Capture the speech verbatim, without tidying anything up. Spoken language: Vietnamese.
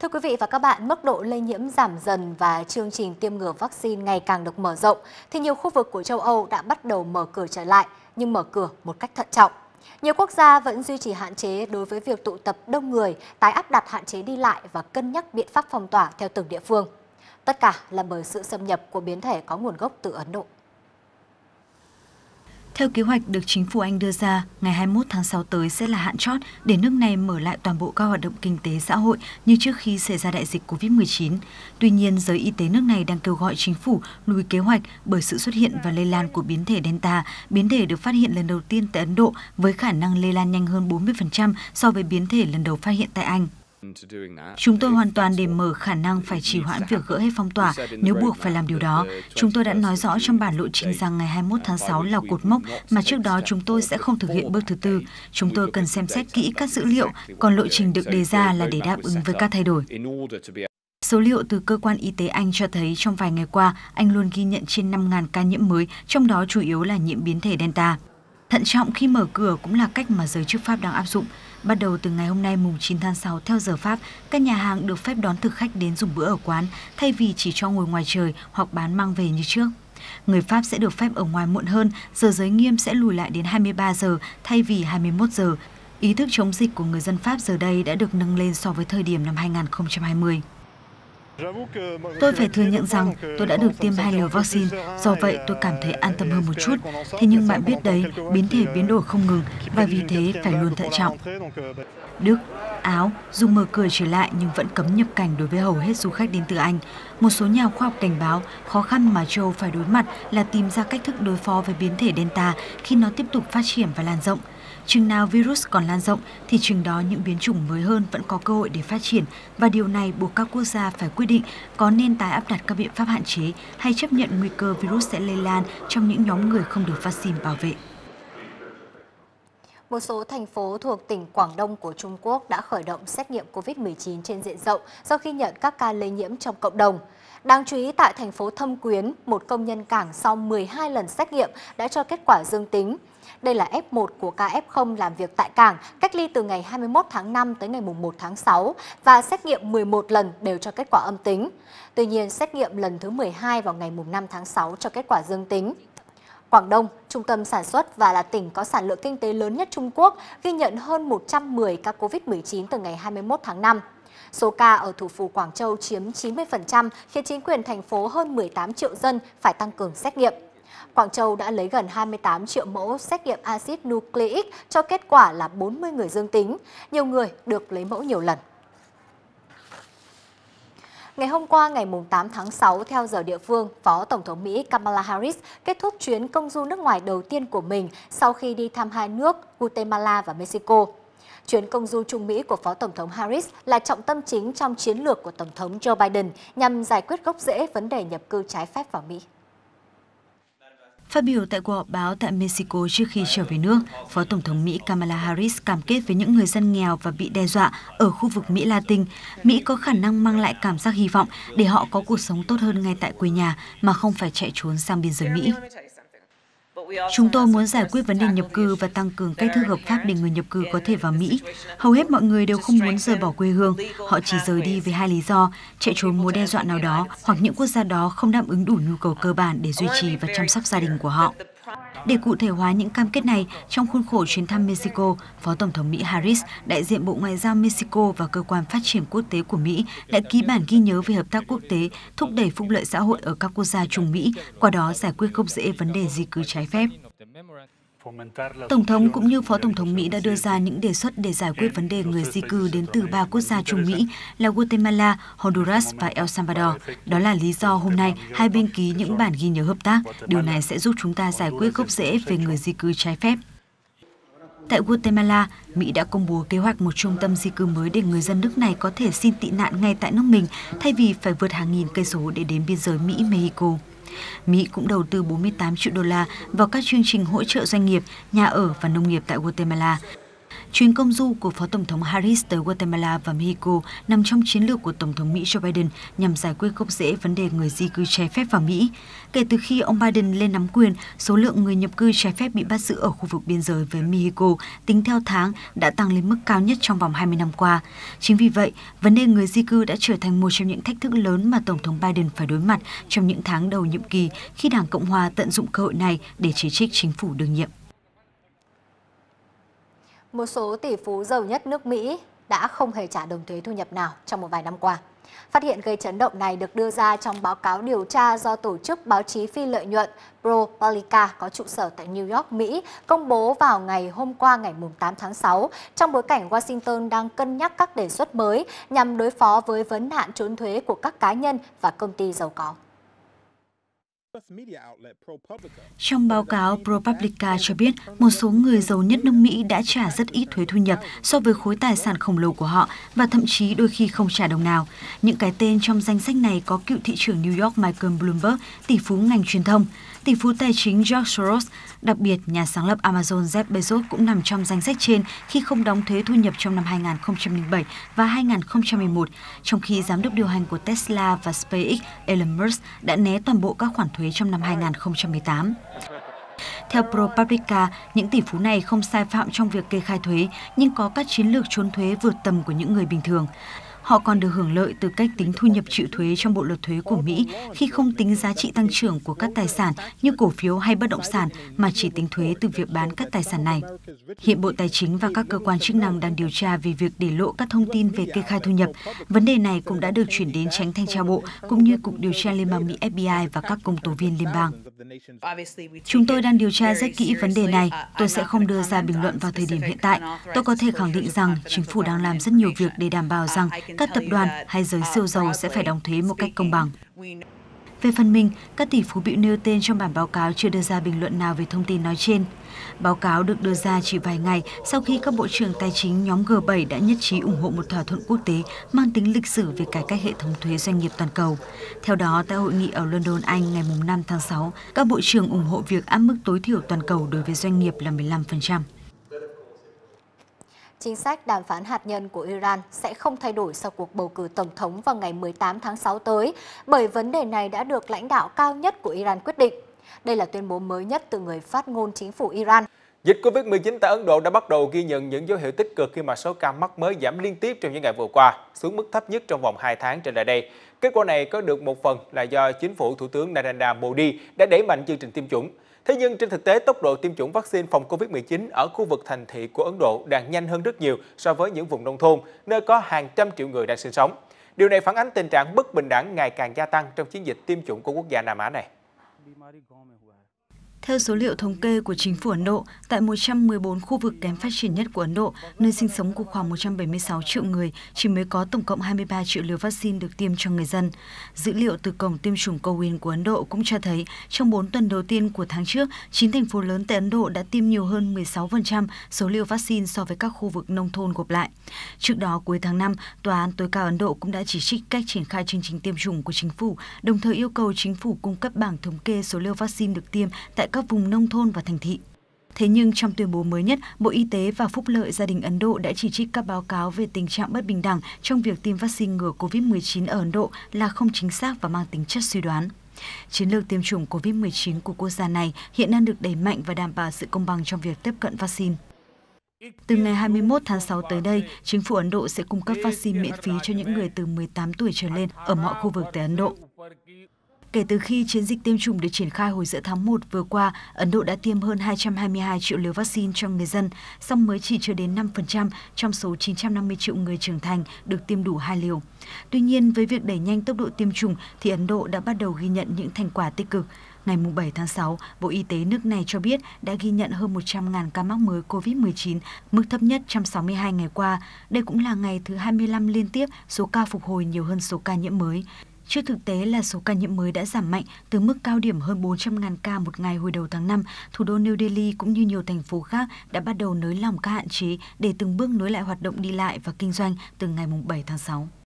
Thưa quý vị và các bạn, mức độ lây nhiễm giảm dần và chương trình tiêm ngừa vaccine ngày càng được mở rộng, thì nhiều khu vực của châu Âu đã bắt đầu mở cửa trở lại, nhưng mở cửa một cách thận trọng. Nhiều quốc gia vẫn duy trì hạn chế đối với việc tụ tập đông người, tái áp đặt hạn chế đi lại và cân nhắc biện pháp phong tỏa theo từng địa phương. Tất cả là bởi sự xâm nhập của biến thể có nguồn gốc từ Ấn Độ. Theo kế hoạch được chính phủ Anh đưa ra, ngày hai mươi mốt tháng sáu tới sẽ là hạn chót để nước này mở lại toàn bộ các hoạt động kinh tế xã hội như trước khi xảy ra đại dịch Covid mười chín. Tuy nhiên, giới y tế nước này đang kêu gọi chính phủ lùi kế hoạch bởi sự xuất hiện và lây lan của biến thể Delta, biến thể được phát hiện lần đầu tiên tại Ấn Độ với khả năng lây lan nhanh hơn bốn mươi phần trăm so với biến thể lần đầu phát hiện tại Anh. Chúng tôi hoàn toàn để mở khả năng phải trì hoãn việc gỡ hết phong tỏa nếu buộc phải làm điều đó. Chúng tôi đã nói rõ trong bản lộ trình rằng ngày hai mươi mốt tháng sáu là cột mốc mà trước đó chúng tôi sẽ không thực hiện bước thứ tư. Chúng tôi cần xem xét kỹ các dữ liệu, còn lộ trình được đề ra là để đáp ứng với các thay đổi. Số liệu từ cơ quan y tế Anh cho thấy trong vài ngày qua, Anh luôn ghi nhận trên năm nghìn ca nhiễm mới, trong đó chủ yếu là nhiễm biến thể Delta. Thận trọng khi mở cửa cũng là cách mà giới chức Pháp đang áp dụng. Bắt đầu từ ngày hôm nay mùng chín tháng sáu theo giờ Pháp, các nhà hàng được phép đón thực khách đến dùng bữa ở quán thay vì chỉ cho ngồi ngoài trời hoặc bán mang về như trước. Người Pháp sẽ được phép ở ngoài muộn hơn, giờ giới nghiêm sẽ lùi lại đến hai mươi ba giờ thay vì hai mươi mốt giờ. Ý thức chống dịch của người dân Pháp giờ đây đã được nâng lên so với thời điểm năm hai nghìn không trăm hai mươi. Tôi phải thừa nhận rằng tôi đã được tiêm hai liều vaccine, do vậy tôi cảm thấy an tâm hơn một chút. Thế nhưng bạn biết đấy, biến thể biến đổi không ngừng và vì thế phải luôn thận trọng. Đức, Áo dù mở cửa trở lại nhưng vẫn cấm nhập cảnh đối với hầu hết du khách đến từ Anh. Một số nhà khoa học cảnh báo khó khăn mà châu phải đối mặt là tìm ra cách thức đối phó với biến thể Delta khi nó tiếp tục phát triển và lan rộng. Chừng nào virus còn lan rộng thì chừng đó những biến chủng mới hơn vẫn có cơ hội để phát triển và điều này buộc các quốc gia phải quyết định có nên tái áp đặt các biện pháp hạn chế hay chấp nhận nguy cơ virus sẽ lây lan trong những nhóm người không được vaccine bảo vệ. Một số thành phố thuộc tỉnh Quảng Đông của Trung Quốc đã khởi động xét nghiệm Covid mười chín trên diện rộng sau khi nhận các ca lây nhiễm trong cộng đồng. Đáng chú ý tại thành phố Thâm Quyến, một công nhân cảng sau mười hai lần xét nghiệm đã cho kết quả dương tính. Đây là ép một của ca ép không làm việc tại cảng, cách ly từ ngày hai mươi mốt tháng năm tới ngày mùng một tháng sáu và xét nghiệm mười một lần đều cho kết quả âm tính. Tuy nhiên, xét nghiệm lần thứ mười hai vào ngày mùng năm tháng sáu cho kết quả dương tính. Quảng Đông, trung tâm sản xuất và là tỉnh có sản lượng kinh tế lớn nhất Trung Quốc, ghi nhận hơn một trăm mười ca Covid mười chín từ ngày hai mươi mốt tháng năm. Số ca ở thủ phủ Quảng Châu chiếm chín mươi phần trăm, khiến chính quyền thành phố hơn mười tám triệu dân phải tăng cường xét nghiệm. Quảng Châu đã lấy gần hai mươi tám triệu mẫu xét nghiệm axit nucleic cho kết quả là bốn mươi người dương tính. Nhiều người được lấy mẫu nhiều lần. Ngày hôm qua, ngày tám tháng sáu, theo giờ địa phương, Phó Tổng thống Mỹ Kamala Harris kết thúc chuyến công du nước ngoài đầu tiên của mình sau khi đi thăm hai nước Guatemala và Mexico. Chuyến công du Trung Mỹ của Phó Tổng thống Harris là trọng tâm chính trong chiến lược của Tổng thống Joe Biden nhằm giải quyết gốc rễ vấn đề nhập cư trái phép vào Mỹ. Phát biểu tại cuộc họp báo tại Mexico trước khi trở về nước, Phó Tổng thống Mỹ Kamala Harris cam kết với những người dân nghèo và bị đe dọa ở khu vực Mỹ Latin, Mỹ có khả năng mang lại cảm giác hy vọng để họ có cuộc sống tốt hơn ngay tại quê nhà mà không phải chạy trốn sang biên giới Mỹ. Chúng tôi muốn giải quyết vấn đề nhập cư và tăng cường cách thức hợp pháp để người nhập cư có thể vào Mỹ. Hầu hết mọi người đều không muốn rời bỏ quê hương, họ chỉ rời đi với hai lý do, chạy trốn mối đe dọa nào đó hoặc những quốc gia đó không đáp ứng đủ nhu cầu cơ bản để duy trì và chăm sóc gia đình của họ. Để cụ thể hóa những cam kết này, trong khuôn khổ chuyến thăm Mexico, Phó Tổng thống Mỹ Harris, đại diện Bộ Ngoại giao Mexico và Cơ quan Phát triển Quốc tế của Mỹ đã ký bản ghi nhớ về hợp tác quốc tế, thúc đẩy phúc lợi xã hội ở các quốc gia Trung Mỹ, qua đó giải quyết gốc rễ vấn đề di cư trái phép. Tổng thống cũng như Phó Tổng thống Mỹ đã đưa ra những đề xuất để giải quyết vấn đề người di cư đến từ ba quốc gia Trung Mỹ là Guatemala, Honduras và El Salvador. Đó là lý do hôm nay hai bên ký những bản ghi nhớ hợp tác. Điều này sẽ giúp chúng ta giải quyết gốc rễ về người di cư trái phép. Tại Guatemala, Mỹ đã công bố kế hoạch một trung tâm di cư mới để người dân nước này có thể xin tị nạn ngay tại nước mình thay vì phải vượt hàng nghìn cây số để đến biên giới Mỹ-Mexico. Mỹ cũng đầu tư bốn mươi tám triệu đô la vào các chương trình hỗ trợ doanh nghiệp, nhà ở và nông nghiệp tại Guatemala. Chuyến công du của Phó Tổng thống Harris tới Guatemala và Mexico nằm trong chiến lược của Tổng thống Mỹ Joe Biden nhằm giải quyết gốc rễ vấn đề người di cư trái phép vào Mỹ. Kể từ khi ông Biden lên nắm quyền, số lượng người nhập cư trái phép bị bắt giữ ở khu vực biên giới với Mexico tính theo tháng đã tăng lên mức cao nhất trong vòng hai mươi năm qua. Chính vì vậy, vấn đề người di cư đã trở thành một trong những thách thức lớn mà Tổng thống Biden phải đối mặt trong những tháng đầu nhiệm kỳ khi Đảng Cộng hòa tận dụng cơ hội này để chỉ trích chính phủ đương nhiệm. Một số tỷ phú giàu nhất nước Mỹ đã không hề trả đồng thuế thu nhập nào trong một vài năm qua. Phát hiện gây chấn động này được đưa ra trong báo cáo điều tra do tổ chức báo chí phi lợi nhuận ProPublica có trụ sở tại New York, Mỹ, công bố vào ngày hôm qua ngày tám tháng sáu, trong bối cảnh Washington đang cân nhắc các đề xuất mới nhằm đối phó với vấn nạn trốn thuế của các cá nhân và công ty giàu có. Trong báo cáo, ProPublica cho biết một số người giàu nhất nước Mỹ đã trả rất ít thuế thu nhập so với khối tài sản khổng lồ của họ và thậm chí đôi khi không trả đồng nào. Những cái tên trong danh sách này có cựu thị trưởng New York Michael Bloomberg, tỷ phú ngành truyền thông, tỷ phú tài chính George Soros, đặc biệt nhà sáng lập Amazon Jeff Bezos cũng nằm trong danh sách trên khi không đóng thuế thu nhập trong năm hai nghìn không trăm lẻ bảy và hai nghìn không trăm mười một, trong khi giám đốc điều hành của Tesla và SpaceX Elon Musk đã né toàn bộ các khoản thuế trong năm hai nghìn không trăm mười tám. Theo ProPublica, những tỷ phú này không sai phạm trong việc kê khai thuế, nhưng có các chiến lược trốn thuế vượt tầm của những người bình thường. Họ còn được hưởng lợi từ cách tính thu nhập chịu thuế trong bộ luật thuế của Mỹ khi không tính giá trị tăng trưởng của các tài sản như cổ phiếu hay bất động sản mà chỉ tính thuế từ việc bán các tài sản này. Hiện Bộ Tài chính và các cơ quan chức năng đang điều tra về việc để lộ các thông tin về kê khai thu nhập. Vấn đề này cũng đã được chuyển đến Chánh Thanh tra Bộ cũng như Cục Điều tra Liên bang Mỹ F B I và các công tố viên liên bang. Chúng tôi đang điều tra rất kỹ vấn đề này. Tôi sẽ không đưa ra bình luận vào thời điểm hiện tại. Tôi có thể khẳng định rằng chính phủ đang làm rất nhiều việc để đảm bảo rằng các tập đoàn hay giới siêu giàu sẽ phải đóng thuế một cách công bằng. Về phần mình, các tỷ phú bị nêu tên trong bản báo cáo chưa đưa ra bình luận nào về thông tin nói trên. Báo cáo được đưa ra chỉ vài ngày sau khi các bộ trưởng tài chính nhóm G bảy đã nhất trí ủng hộ một thỏa thuận quốc tế mang tính lịch sử về cải cách hệ thống thuế doanh nghiệp toàn cầu. Theo đó, tại hội nghị ở London, Anh ngày năm tháng sáu, các bộ trưởng ủng hộ việc áp mức tối thiểu toàn cầu đối với doanh nghiệp là mười lăm phần trăm. Chính sách đàm phán hạt nhân của Iran sẽ không thay đổi sau cuộc bầu cử tổng thống vào ngày mười tám tháng sáu tới, bởi vấn đề này đã được lãnh đạo cao nhất của Iran quyết định. Đây là tuyên bố mới nhất từ người phát ngôn chính phủ Iran. Dịch Covid mười chín tại Ấn Độ đã bắt đầu ghi nhận những dấu hiệu tích cực khi mà số ca mắc mới giảm liên tiếp trong những ngày vừa qua, xuống mức thấp nhất trong vòng hai tháng trở lại đây. Kết quả này có được một phần là do chính phủ Thủ tướng Narendra Modi đã đẩy mạnh chương trình tiêm chủng. Thế nhưng trên thực tế, tốc độ tiêm chủng vaccine phòng Covid mười chín ở khu vực thành thị của Ấn Độ đang nhanh hơn rất nhiều so với những vùng nông thôn, nơi có hàng trăm triệu người đang sinh sống. Điều này phản ánh tình trạng bất bình đẳng ngày càng gia tăng trong chiến dịch tiêm chủng của quốc gia Nam Á này. Theo số liệu thống kê của chính phủ Ấn Độ, tại một trăm mười bốn khu vực kém phát triển nhất của Ấn Độ, nơi sinh sống của khoảng một trăm bảy mươi sáu triệu người, chỉ mới có tổng cộng hai mươi ba triệu liều vaccine được tiêm cho người dân. Dữ liệu từ cổng tiêm chủng Cowin của Ấn Độ cũng cho thấy, trong bốn tuần đầu tiên của tháng trước, chín thành phố lớn tại Ấn Độ đã tiêm nhiều hơn mười sáu phần trăm số liều vaccine so với các khu vực nông thôn gộp lại. Trước đó, cuối tháng năm, Tòa án tối cao Ấn Độ cũng đã chỉ trích cách triển khai chương trình tiêm chủng của chính phủ, đồng thời yêu cầu chính phủ cung cấp bảng thống kê số liều vaccine được tiêm tại các vùng nông thôn và thành thị. Thế nhưng trong tuyên bố mới nhất, Bộ Y tế và Phúc lợi Gia đình Ấn Độ đã chỉ trích các báo cáo về tình trạng bất bình đẳng trong việc tiêm vaccine ngừa Covid mười chín ở Ấn Độ là không chính xác và mang tính chất suy đoán. Chiến lược tiêm chủng Covid mười chín của quốc gia này hiện đang được đẩy mạnh và đảm bảo sự công bằng trong việc tiếp cận vaccine. Từ ngày hai mươi mốt tháng sáu tới đây, chính phủ Ấn Độ sẽ cung cấp vaccine miễn phí cho những người từ mười tám tuổi trở lên ở mọi khu vực tại Ấn Độ. Kể từ khi chiến dịch tiêm chủng được triển khai hồi giữa tháng một vừa qua, Ấn Độ đã tiêm hơn hai trăm hai mươi hai triệu liều vaccine cho người dân, song mới chỉ chưa đến năm phần trăm trong số chín trăm năm mươi triệu người trưởng thành được tiêm đủ hai liều. Tuy nhiên, với việc đẩy nhanh tốc độ tiêm chủng thì Ấn Độ đã bắt đầu ghi nhận những thành quả tích cực. Ngày bảy tháng sáu, Bộ Y tế nước này cho biết đã ghi nhận hơn một trăm nghìn ca mắc mới Covid mười chín, mức thấp nhất trong sáu mươi hai ngày qua. Đây cũng là ngày thứ hai mươi lăm liên tiếp số ca phục hồi nhiều hơn số ca nhiễm mới. Trước thực tế là số ca nhiễm mới đã giảm mạnh từ mức cao điểm hơn bốn trăm nghìn ca một ngày hồi đầu tháng năm, thủ đô New Delhi cũng như nhiều thành phố khác đã bắt đầu nới lỏng các hạn chế để từng bước nối lại hoạt động đi lại và kinh doanh từ ngày bảy tháng sáu.